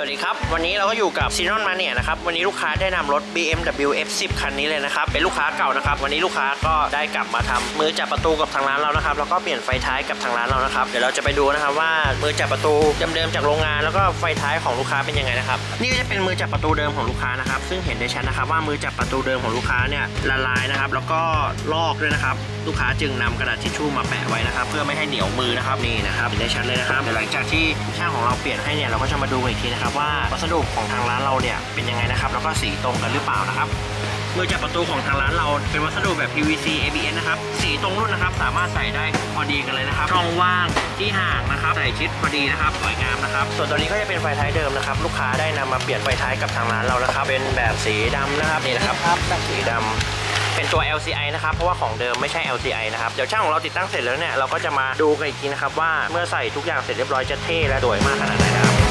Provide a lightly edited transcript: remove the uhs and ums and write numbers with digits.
วัสดีครับวันนี้เราก็อยู่กับซีนอนมาเนี่ยนะครับวันนี้ลูกค้าได้นำรถ BMW F10 คันนี้เลยนะครับเป็นลูกค้าเก่านะครับวันนี้ลูกค้าก็ได้กลับมาทำมือจับประตูกับทางร้านเรานะครับแล้วก็เปลี่ยนไฟท้ายกับทางร้านเรานะครับเดี๋ยวเราจะไปดูนะครับว่ามือจับประตูเดิมๆจากโรงงานแล้วก็ไฟท้ายของลูกค้าเป็นยังไงนะครับนี่ก็จะเป็นมือจับประตูเดิมของลูกค้านะครับซึ่งเห็นได้ชัดนะครับว่ามือจับประตูเดิมของลูกค้าเนี่ยละลายนะครับแล้วก็ลอกด้วยนะครับลูกค้าจึงนำกระดาษทิชชู่มาแปะไว้นะครับเพื่อไม่ให้เหนียวมือนะครับนี่นะครับเห็นได้ชัดเลยนะครับเดี๋ยวหลังจากที่ช่างของเราเปลี่ยนให้เนี่ยเราก็จะมาดูอีกทีนะครับว่าวัสดุของทางร้านเราเนี่ยเป็นยังไงนะครับแล้วก็สีตรงกันหรือเปล่านะครับมือจับประตูของทางร้านเราเป็นวัสดุแบบ PVC ABS นะครับสีตรงรุ่นนะครับสามารถใส่ได้พอดีกันเลยนะครับช่องว่างที่ห่างนะครับใส่ชิดพอดีนะครับสวยงามนะครับส่วนตัวนี้ก็จะเป็นไฟท้ายเดิมนะครับลูกค้าได้นำมาเปลี่ยนไฟท้ายกับทางร้านเรานะครับเป็นแบบสีดำนะครับนี่นะครับแบบสีดำเป็นตัว LCI นะครับเพราะว่าของเดิมไม่ใช่ LCI นะครับเดี๋ยวช่างของเราติดตั้งเสร็จแล้วเนี่ยเราก็จะมาดูกันอีกทีนะครับว่าเมื่อใส่ทุกอย่างเสร็จเรียบร้อยจะเท่และสวยมากขนาดไหนนะครับ